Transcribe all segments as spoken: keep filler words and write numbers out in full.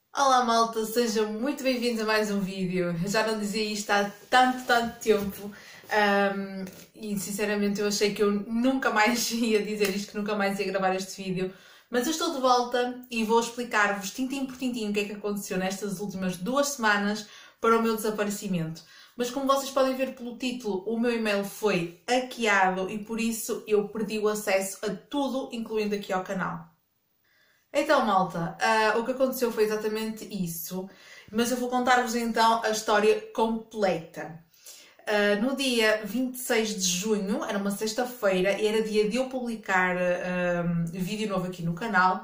Olá malta, sejam muito bem-vindos a mais um vídeo. Eu já não dizia isto há tanto, tanto tempo um, e sinceramente eu achei que eu nunca mais ia dizer isto, que nunca mais ia gravar este vídeo. Mas eu estou de volta e vou explicar-vos tintim por tintim o que é que aconteceu nestas últimas duas semanas para o meu desaparecimento. Mas como vocês podem ver pelo título, o meu e-mail foi hackeado e por isso eu perdi o acesso a tudo, incluindo aqui ao canal. Então, malta, uh, o que aconteceu foi exatamente isso, mas eu vou contar-vos então a história completa. Uh, no dia vinte e seis de junho, era uma sexta-feira, e era dia de eu publicar uh, vídeo novo aqui no canal,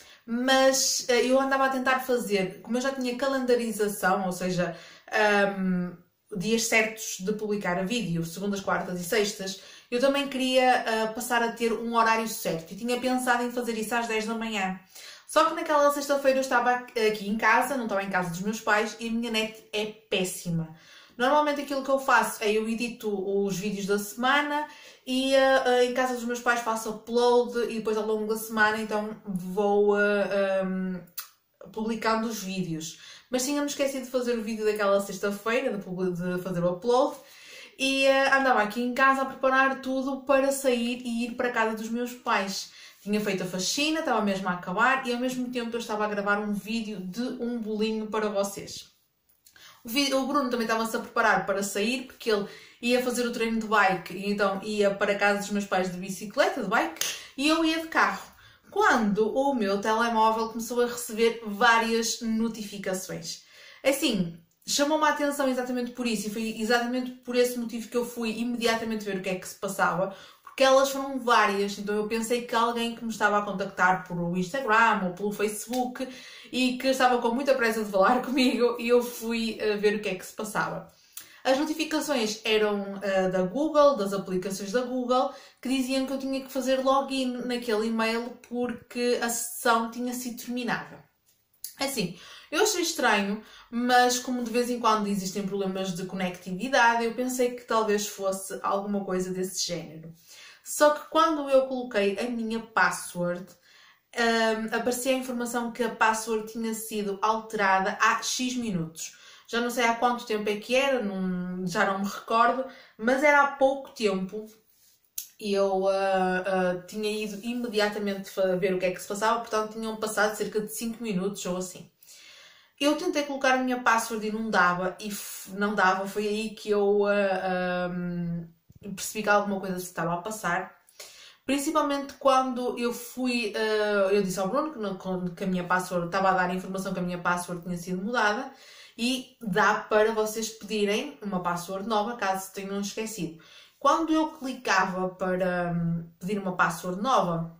mas uh, eu andava a tentar fazer, como eu já tinha calendarização, ou seja, um, dias certos de publicar vídeo, segundas, quartas e sextas, eu também queria uh, passar a ter um horário certo e tinha pensado em fazer isso às dez da manhã. Só que naquela sexta-feira eu estava aqui em casa, não estava em casa dos meus pais e a minha net é péssima. Normalmente aquilo que eu faço é eu edito os vídeos da semana e uh, em casa dos meus pais faço upload e depois ao longo da semana então vou uh, um, publicando os vídeos. Mas tínhamos esquecido de fazer o vídeo daquela sexta-feira, de, de fazer o upload. E uh, andava aqui em casa a preparar tudo para sair e ir para a casa dos meus pais. Tinha feito a faxina, estava mesmo a acabar e ao mesmo tempo eu estava a gravar um vídeo de um bolinho para vocês. O, vídeo, o Bruno também estava-se a preparar para sair porque ele ia fazer o treino de bike e então ia para a casa dos meus pais de bicicleta, de bike, e eu ia de carro. Quando o meu telemóvel começou a receber várias notificações. Assim, chamou-me a atenção exatamente por isso e foi exatamente por esse motivo que eu fui imediatamente ver o que é que se passava, porque elas foram várias, então eu pensei que alguém que me estava a contactar por Instagram ou pelo Facebook e que estava com muita pressa de falar comigo e eu fui ver o que é que se passava. As notificações eram uh, da Google, das aplicações da Google, que diziam que eu tinha que fazer login naquele e-mail porque a sessão tinha sido terminada. Assim, eu achei estranho, mas como de vez em quando existem problemas de conectividade, eu pensei que talvez fosse alguma coisa desse género. Só que quando eu coloquei a minha password, um, aparecia a informação que a password tinha sido alterada há X minutos. Já não sei há quanto tempo é que era, não, já não me recordo, mas era há pouco tempo e eu uh, uh, tinha ido imediatamente ver o que é que se passava, portanto tinham passado cerca de cinco minutos ou assim. Eu tentei colocar a minha password e não dava, e não dava, foi aí que eu uh, um, percebi que alguma coisa se estava a passar. Principalmente quando eu fui, uh, eu disse ao Bruno que, não, que a minha password, estava a dar a informação que a minha password tinha sido mudada e dá para vocês pedirem uma password nova caso tenham esquecido. Quando eu clicava para um, pedir uma password nova,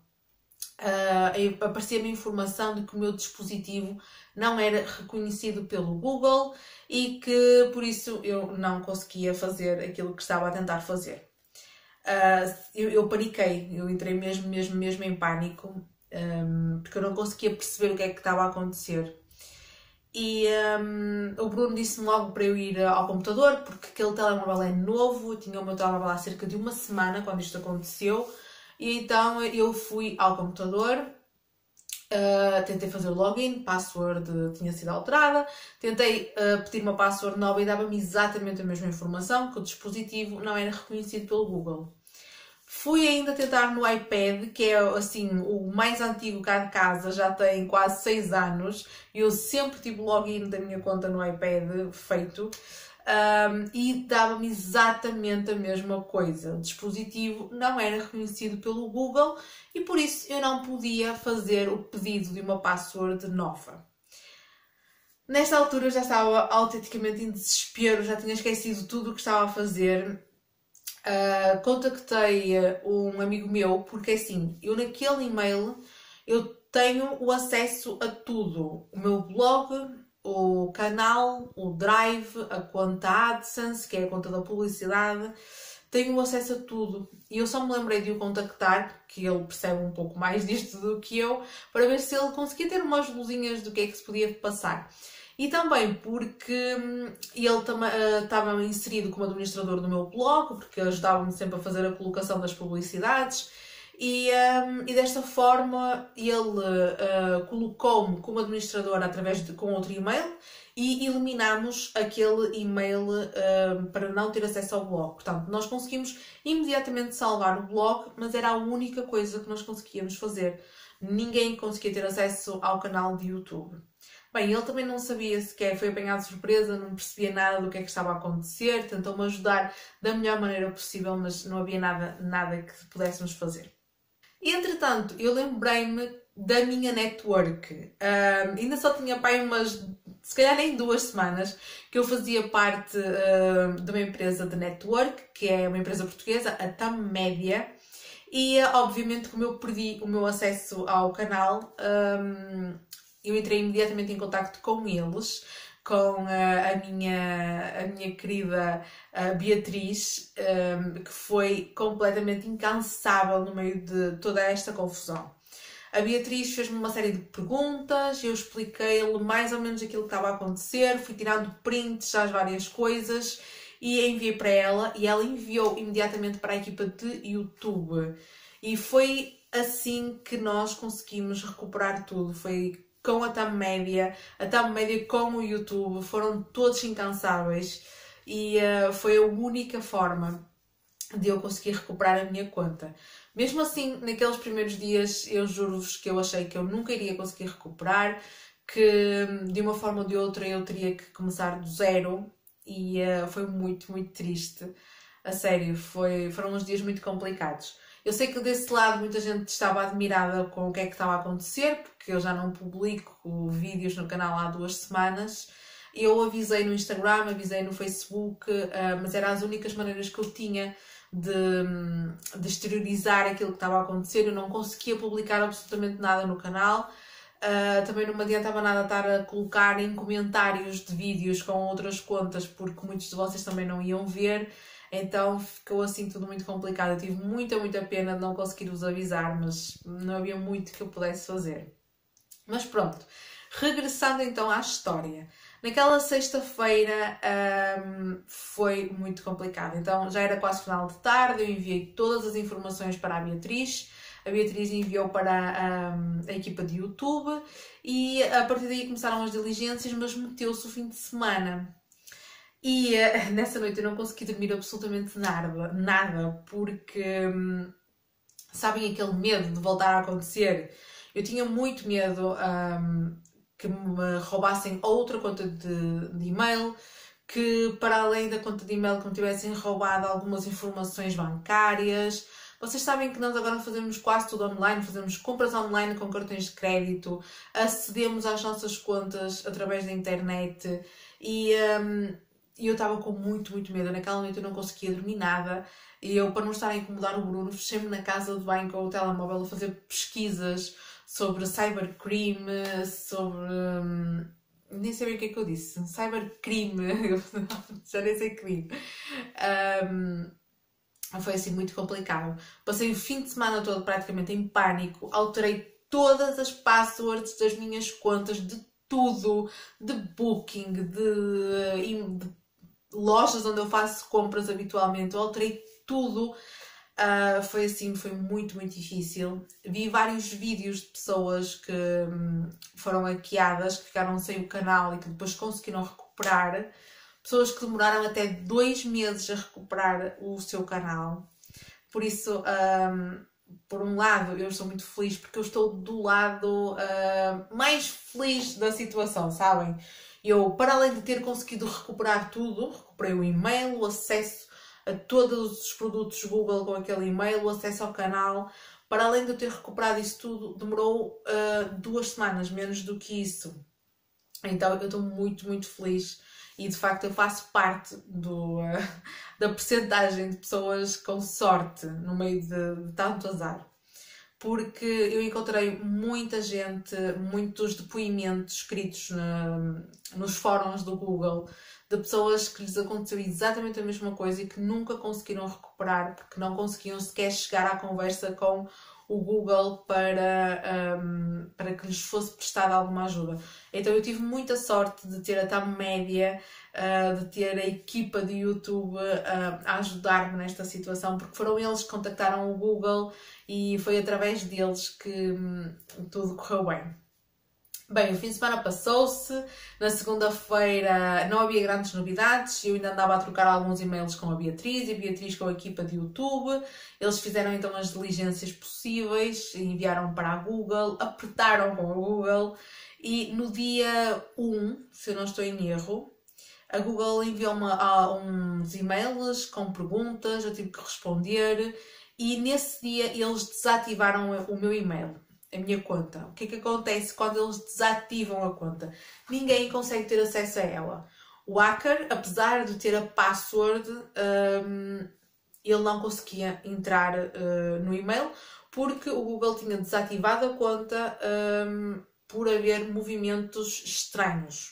uh, aparecia-me a informação de que o meu dispositivo não era reconhecido pelo Google e que por isso eu não conseguia fazer aquilo que estava a tentar fazer. Uh, eu, eu paniquei, eu entrei mesmo, mesmo, mesmo em pânico, um, porque eu não conseguia perceber o que é que estava a acontecer. E um, o Bruno disse-me logo para eu ir ao computador, porque aquele telemóvel é novo, eu tinha o meu telemóvel há cerca de uma semana quando isto aconteceu, e então eu fui ao computador, uh, tentei fazer o login, password tinha sido alterada, tentei uh, pedir uma password nova e dava-me exatamente a mesma informação, que o dispositivo não era reconhecido pelo Google. Fui ainda tentar no iPad, que é assim o mais antigo cá de casa, já tem quase seis anos. Eu sempre tive login da minha conta no iPad feito um, e dava-me exatamente a mesma coisa. O dispositivo não era reconhecido pelo Google e por isso eu não podia fazer o pedido de uma password nova. Nesta altura eu já estava autenticamente em desespero, já tinha esquecido tudo o que estava a fazer. Uh, contactei um amigo meu, porque assim, eu naquele e-mail eu tenho o acesso a tudo, o meu blog, o canal, o Drive, a conta AdSense, que é a conta da publicidade, tenho o acesso a tudo e eu só me lembrei de o contactar, que ele percebe um pouco mais disto do que eu, para ver se ele conseguia ter umas luzinhas do que é que se podia passar. E também porque ele estava uh, inserido como administrador do meu blog, porque ajudava-me sempre a fazer a colocação das publicidades E, um, e desta forma ele uh, colocou-me como administradora através de, com outro e-mail e eliminamos aquele e-mail uh, para não ter acesso ao blog. Portanto, nós conseguimos imediatamente salvar o blog, mas era a única coisa que nós conseguíamos fazer. Ninguém conseguia ter acesso ao canal de YouTube. Bem, ele também não sabia sequer, foi apanhado de surpresa, não percebia nada do que é que estava a acontecer, tentou-me ajudar da melhor maneira possível, mas não havia nada, nada que pudéssemos fazer. Entretanto, eu lembrei-me da minha network. Um, ainda só tinha pai umas, se calhar nem duas semanas, que eu fazia parte uh, de uma empresa de network, que é uma empresa portuguesa, a TAM Média, e obviamente como eu perdi o meu acesso ao canal, um, eu entrei imediatamente em contacto com eles, com a, a, minha, a minha querida a Beatriz, um, que foi completamente incansável no meio de toda esta confusão. A Beatriz fez-me uma série de perguntas, eu expliquei-lhe mais ou menos aquilo que estava a acontecer, fui tirando prints às várias coisas e enviei para ela, e ela enviou imediatamente para a equipa de YouTube. E foi assim que nós conseguimos recuperar tudo. Foi com a TAM Média, a TAM Média com o YouTube, foram todos incansáveis e uh, foi a única forma de eu conseguir recuperar a minha conta. Mesmo assim, naqueles primeiros dias, eu juro-vos que eu achei que eu nunca iria conseguir recuperar, que de uma forma ou de outra eu teria que começar do zero e uh, foi muito, muito triste. A sério, foi, foram uns dias muito complicados. Eu sei que desse lado muita gente estava admirada com o que é que estava a acontecer, porque eu já não publico vídeos no canal há duas semanas. Eu avisei no Instagram, avisei no Facebook, mas eram as únicas maneiras que eu tinha de, de exteriorizar aquilo que estava a acontecer. Eu não conseguia publicar absolutamente nada no canal. Também não me adiantava nada estar a colocar em comentários de vídeos com outras contas, porque muitos de vocês também não iam ver. Então ficou assim tudo muito complicado. Eu tive muita, muita pena de não conseguir vos avisar, mas não havia muito que eu pudesse fazer. Mas pronto, regressando então à história. Naquela sexta-feira hum, foi muito complicado. Então já era quase final de tarde, eu enviei todas as informações para a Beatriz. A Beatriz enviou para hum, a equipa de YouTube e a partir daí começaram as diligências, mas meteu-se o fim de semana. E uh, nessa noite eu não consegui dormir absolutamente nada, nada porque hum, sabem aquele medo de voltar a acontecer? Eu tinha muito medo um, que me roubassem outra conta de, de e-mail, que para além da conta de e-mail que me tivessem roubado algumas informações bancárias. Vocês sabem que nós agora fazemos quase tudo online, fazemos compras online com cartões de crédito, acedemos às nossas contas através da internet e... Um, E eu estava com muito, muito medo. Naquela noite eu não conseguia dormir nada. E eu, para não estar a incomodar o Bruno, fechei-me na casa de banho com o telemóvel a fazer pesquisas sobre cybercrime, sobre... Hum, nem sei bem o que é que eu disse. Cybercrime. Já nem sei crime. Um, foi assim muito complicado. Passei o fim de semana todo praticamente em pânico. Alterei todas as passwords das minhas contas, de tudo. De Booking, de... de lojas onde eu faço compras habitualmente, eu alterei tudo, uh, foi assim, foi muito, muito difícil. Vi vários vídeos de pessoas que um, foram hackeadas, que ficaram sem o canal e que depois conseguiram recuperar, pessoas que demoraram até dois meses a recuperar o seu canal. Por isso, um, por um lado, eu estou muito feliz porque eu estou do lado uh, mais feliz da situação, sabem? Eu, para além de ter conseguido recuperar tudo, recuperei o e-mail, o acesso a todos os produtos Google com aquele e-mail, o acesso ao canal. Para além de eu ter recuperado isso tudo, demorou uh, duas semanas, menos do que isso. Então eu estou muito, muito feliz e de facto eu faço parte do, uh, da percentagem de pessoas com sorte no meio de, de tanto azar. Porque eu encontrei muita gente, muitos depoimentos escritos na, nos fóruns do Google de pessoas que lhes aconteceu exatamente a mesma coisa e que nunca conseguiram recuperar porque não conseguiam sequer chegar à conversa com o Google para, um, para que lhes fosse prestada alguma ajuda. Então eu tive muita sorte de ter a Tam Média, uh, de ter a equipa de YouTube uh, a ajudar-me nesta situação, porque foram eles que contactaram o Google e foi através deles que um, tudo correu bem. Bem, o fim de semana passou-se, na segunda-feira não havia grandes novidades, eu ainda andava a trocar alguns e-mails com a Beatriz e a Beatriz com a equipa de YouTube. Eles fizeram então as diligências possíveis, enviaram para a Google, apertaram com a Google e no dia um, se eu não estou em erro, a Google enviou-me uns e-mails com perguntas, eu tive que responder e nesse dia eles desativaram o meu e-mail. A minha conta. O que é que acontece quando eles desativam a conta? Ninguém consegue ter acesso a ela. O hacker, apesar de ter a password, um, ele não conseguia entrar uh, no e-mail porque o Google tinha desativado a conta um, por haver movimentos estranhos.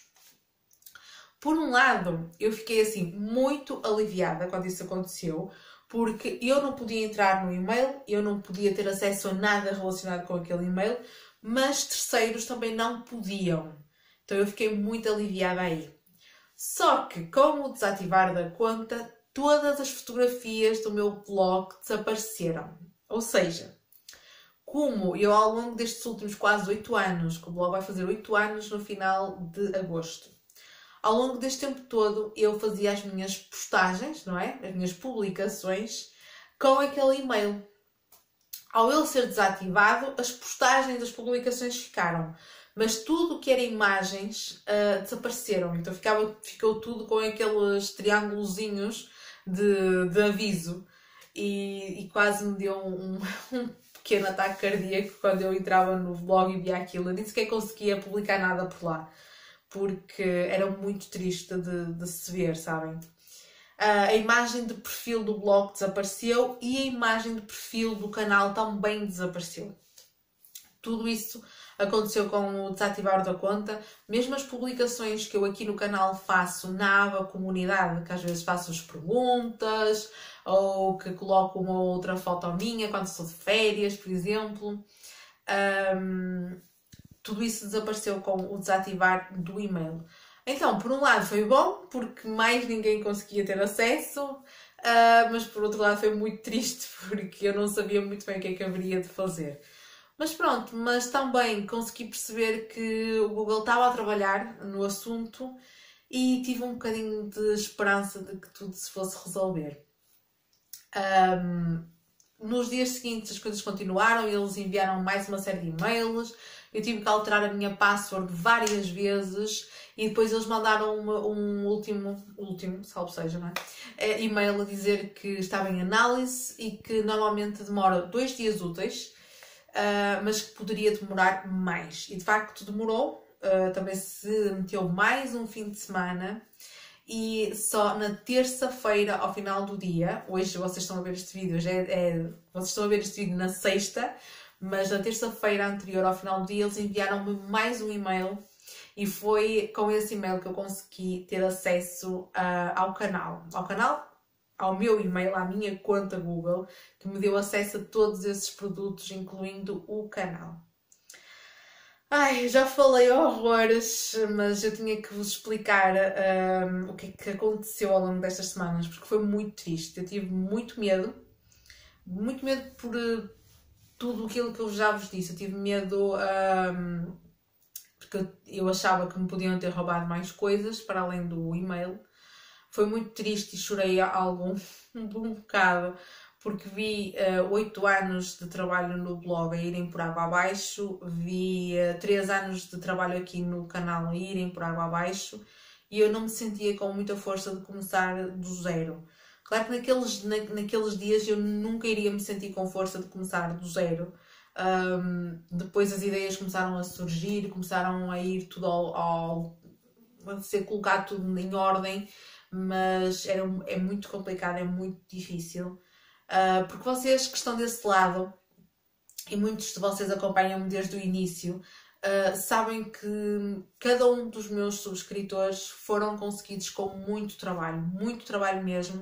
Por um lado, eu fiquei assim muito aliviada quando isso aconteceu, porque eu não podia entrar no e-mail, eu não podia ter acesso a nada relacionado com aquele e-mail, mas terceiros também não podiam. Então eu fiquei muito aliviada aí. Só que com o desativar da conta, todas as fotografias do meu blog desapareceram. Ou seja, como eu ao longo destes últimos quase oito anos, que o blog vai fazer oito anos no final de agosto, ao longo deste tempo todo eu fazia as minhas postagens, não é? As minhas publicações com aquele e-mail. Ao ele ser desativado, as postagens, as publicações ficaram. Mas tudo o que era imagens uh, desapareceram. Então ficava, ficou tudo com aqueles triângulozinhos de, de aviso. E, e quase me deu um, um pequeno ataque cardíaco quando eu entrava no blog e via aquilo. Eu nem sequer conseguia publicar nada por lá, porque era muito triste de, de se ver, sabem? A imagem de perfil do blog desapareceu e a imagem de perfil do canal também desapareceu. Tudo isso aconteceu com o desativar da conta. Mesmo as publicações que eu aqui no canal faço na aba comunidade, que às vezes faço as perguntas ou que coloco uma ou outra foto minha quando estou de férias, por exemplo. Um, Tudo isso desapareceu com o desativar do e-mail. Então, por um lado foi bom, porque mais ninguém conseguia ter acesso, uh, mas por outro lado foi muito triste, porque eu não sabia muito bem o que é que haveria de fazer. Mas pronto, mas também consegui perceber que o Google estava a trabalhar no assunto e tive um bocadinho de esperança de que tudo se fosse resolver. Um, nos dias seguintes as coisas continuaram, eles enviaram mais uma série de e-mails. Eu tive que alterar a minha password várias vezes e depois eles mandaram uma, um último, último, salvo seja, não é? E-mail a dizer que estava em análise e que normalmente demora dois dias úteis, uh, mas que poderia demorar mais. E de facto demorou, uh, também se meteu mais um fim de semana e só na terça-feira, ao final do dia, hoje vocês estão a ver este vídeo, já é, é, vocês estão a ver este vídeo na sexta, mas na terça-feira anterior ao final do dia eles enviaram-me mais um e-mail e foi com esse e-mail que eu consegui ter acesso uh, ao canal. Ao canal, ao meu e-mail, à minha conta Google, que me deu acesso a todos esses produtos, incluindo o canal. Ai, já falei horrores, mas eu tinha que vos explicar um, o que é que aconteceu ao longo destas semanas, porque foi muito triste. Eu tive muito medo, muito medo por tudo aquilo que eu já vos disse. Eu tive medo um, porque eu achava que me podiam ter roubado mais coisas para além do e-mail. Foi muito triste e chorei algum um bocado porque vi oito uh, anos de trabalho no blog a irem por água abaixo, vi três uh, anos de trabalho aqui no canal a irem por água abaixo e eu não me sentia com muita força de começar do zero. Claro que naqueles, na, naqueles dias eu nunca iria me sentir com força de começar do zero. Um, depois as ideias começaram a surgir, começaram a ir tudo ao, ao a ser colocado tudo em ordem, mas era, é muito complicado, é muito difícil. Uh, porque vocês que estão desse lado, e muitos de vocês acompanham-me desde o início, uh, sabem que cada um dos meus subscritores foram conseguidos com muito trabalho, muito trabalho mesmo.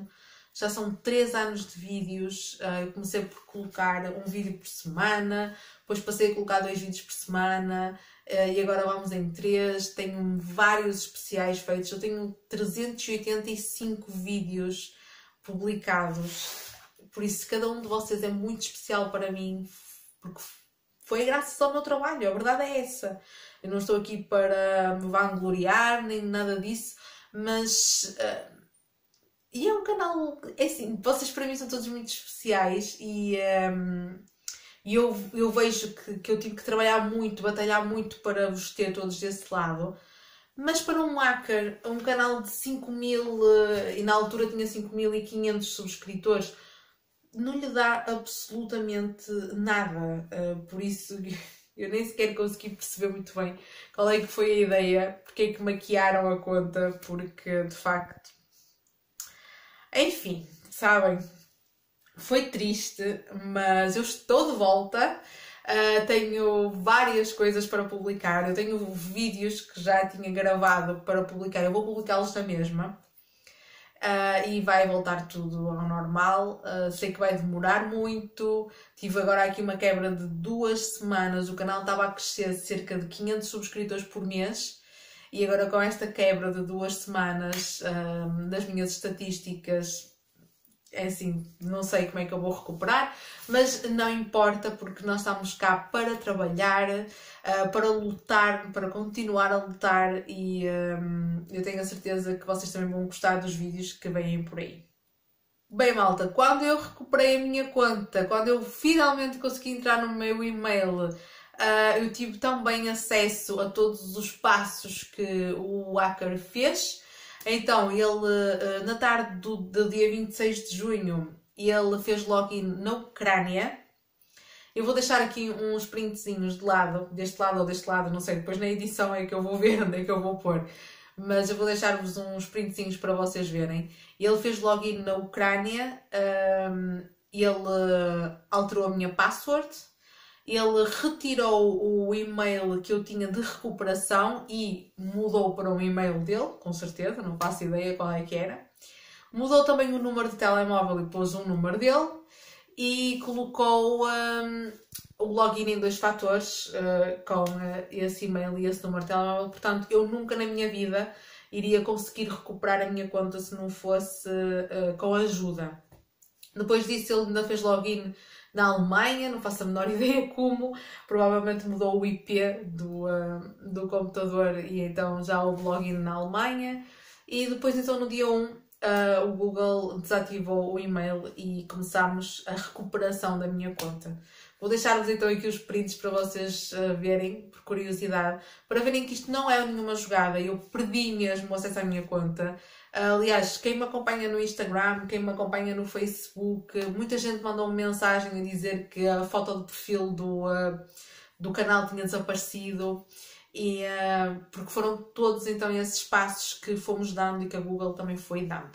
Já são três anos de vídeos. Uh, eu comecei por colocar um vídeo por semana, depois passei a colocar dois vídeos por semana uh, e agora vamos em três. Tenho vários especiais feitos. Eu tenho trezentos e oitenta e cinco vídeos publicados. Por isso, cada um de vocês é muito especial para mim, porque foi graças ao meu trabalho. A verdade é essa. Eu não estou aqui para me vangloriar, nem nada disso, mas... Uh, e é um canal... É assim, vocês para mim são todos muito especiais e... Um, E eu, eu vejo que, que eu tive que trabalhar muito, batalhar muito para vos ter todos desse lado. Mas para um hacker, um canal de cinco mil, e na altura tinha cinco mil e quinhentos subscritores, não lhe dá absolutamente nada. Por isso eu nem sequer consegui perceber muito bem qual é que foi a ideia, porque é que maquiaram a conta, porque de facto... Enfim, sabem... Foi triste, mas eu estou de volta, uh, tenho várias coisas para publicar, eu tenho vídeos que já tinha gravado para publicar, eu vou publicá-los na mesma uh, e vai voltar tudo ao normal. Uh, sei que vai demorar muito, tive agora aqui uma quebra de duas semanas, o canal estava a crescer cerca de quinhentos subscritores por mês e agora com esta quebra de duas semanas uh, das minhas estatísticas... É assim, não sei como é que eu vou recuperar, mas não importa porque nós estamos cá para trabalhar, uh, para lutar, para continuar a lutar e um, eu tenho a certeza que vocês também vão gostar dos vídeos que vêm por aí. Bem, malta, quando eu recuperei a minha conta, quando eu finalmente consegui entrar no meu e-mail, uh, eu tive também acesso a todos os passos que o hacker fez. Então, ele, na tarde do, do dia vinte e seis de junho, ele fez login na Ucrânia. Eu vou deixar aqui uns printzinhos de lado, deste lado ou deste lado, não sei, depois na edição é que eu vou ver onde é que eu vou pôr. Mas eu vou deixar-vos uns printzinhos para vocês verem. Ele fez login na Ucrânia, um, ele alterou a minha password. Ele retirou o e-mail que eu tinha de recuperação e mudou para um e-mail dele, com certeza, não faço ideia qual é que era. Mudou também o número de telemóvel e pôs um número dele e colocou um, o login em dois fatores uh, com uh, esse e-mail e esse número de telemóvel. Portanto, eu nunca na minha vida iria conseguir recuperar a minha conta se não fosse uh, com ajuda. Depois disso, ele ainda fez login na Alemanha, não faço a menor ideia como, provavelmente mudou o I P do, uh, do computador e então já houve login na Alemanha. E depois então no dia um uh, o Google desativou o e-mail e começámos a recuperação da minha conta. Vou deixar-vos então aqui os prints para vocês uh, verem, por curiosidade, para verem que isto não é nenhuma jogada, eu perdi mesmo o acesso à minha conta. Aliás, quem me acompanha no Instagram, quem me acompanha no Facebook, muita gente mandou-me mensagem a dizer que a foto de perfil do, uh, do canal tinha desaparecido e, uh, porque foram todos então esses passos que fomos dando e que a Google também foi dando.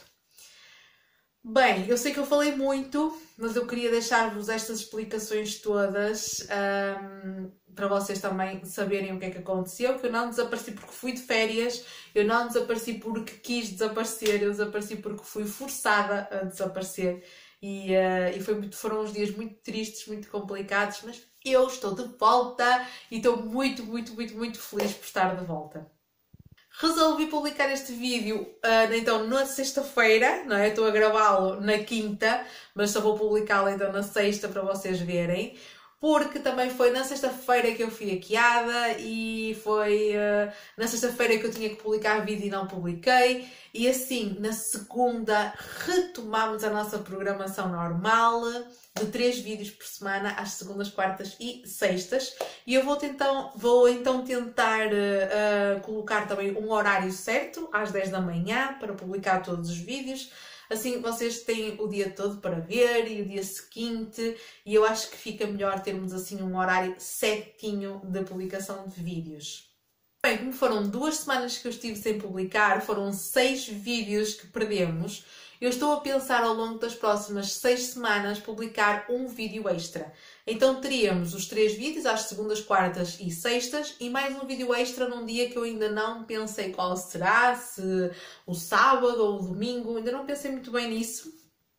Bem, eu sei que eu falei muito, mas eu queria deixar-vos estas explicações todas um, para vocês também saberem o que é que aconteceu, que eu não desapareci porque fui de férias, eu não desapareci porque quis desaparecer, eu desapareci porque fui forçada a desaparecer e, uh, e foi muito, foram uns dias muito tristes, muito complicados, mas eu estou de volta e estou muito, muito, muito, muito feliz por estar de volta. Resolvi publicar este vídeo uh, então na sexta-feira, não é? Estou a gravá-lo na quinta, mas só vou publicá-lo então na sexta para vocês verem, porque também foi na sexta-feira que eu fui hackeada e foi uh, na sexta-feira que eu tinha que publicar vídeo e não publiquei, e assim na segunda retomámos a nossa programação normal de três vídeos por semana, às segundas, quartas e sextas. E eu vou, tentar, vou então tentar uh, colocar também um horário certo, às dez da manhã, para publicar todos os vídeos. Assim vocês têm o dia todo para ver e o dia seguinte. E eu acho que fica melhor termos assim um horário certinho de publicação de vídeos. Bem, como foram duas semanas que eu estive sem publicar, foram seis vídeos que perdemos. Eu estou a pensar ao longo das próximas seis semanas publicar um vídeo extra. Então teríamos os três vídeos às segundas, quartas e sextas e mais um vídeo extra num dia que eu ainda não pensei qual será, se o sábado ou o domingo, ainda não pensei muito bem nisso.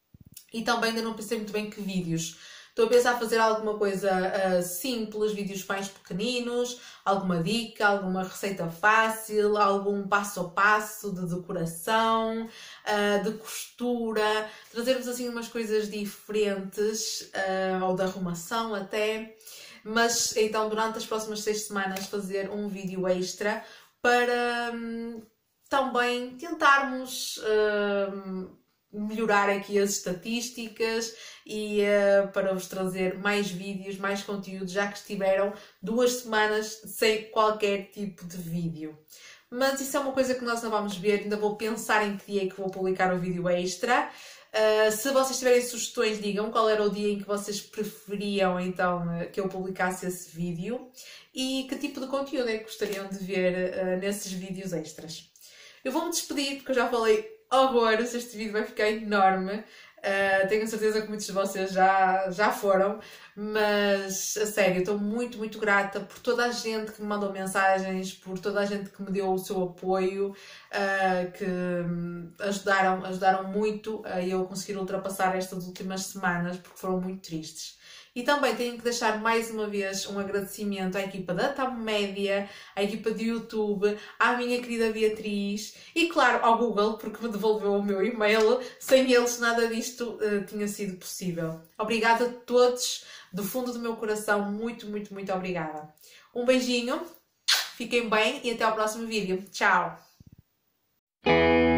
E também ainda não pensei muito bem que vídeos. Estou a pensar fazer alguma coisa uh, simples, vídeos mais pequeninos, alguma dica, alguma receita fácil, algum passo a passo de decoração, uh, de costura, trazer-vos assim umas coisas diferentes, uh, ou de arrumação até. Mas então durante as próximas seis semanas fazer um vídeo extra para hum, também tentarmos hum, melhorar aqui as estatísticas e uh, para vos trazer mais vídeos, mais conteúdo, já que estiveram duas semanas sem qualquer tipo de vídeo. Mas isso é uma coisa que nós não vamos ver, ainda vou pensar em que dia é que vou publicar o vídeo extra. Uh, se vocês tiverem sugestões, digam qual era o dia em que vocês preferiam então que eu publicasse esse vídeo e que tipo de conteúdo é que gostariam de ver uh, nesses vídeos extras. Eu vou-me despedir porque eu já falei horrores, este vídeo vai ficar enorme. Uh, tenho certeza que muitos de vocês já, já foram, mas a sério, estou muito, muito grata por toda a gente que me mandou mensagens, por toda a gente que me deu o seu apoio, uh, que ajudaram, ajudaram muito a eu conseguir ultrapassar estas últimas semanas, porque foram muito tristes. E também tenho que deixar mais uma vez um agradecimento à equipa da Tamo Média, à equipa de YouTube, à minha querida Beatriz e, claro, ao Google, porque me devolveu o meu e-mail. Sem eles nada disto uh, tinha sido possível. Obrigada a todos, do fundo do meu coração, muito, muito, muito obrigada. Um beijinho, fiquem bem e até ao próximo vídeo. Tchau!